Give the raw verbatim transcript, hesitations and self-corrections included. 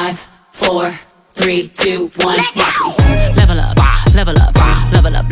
Five, four, three, two, one, watch me. Level up, level up, level up,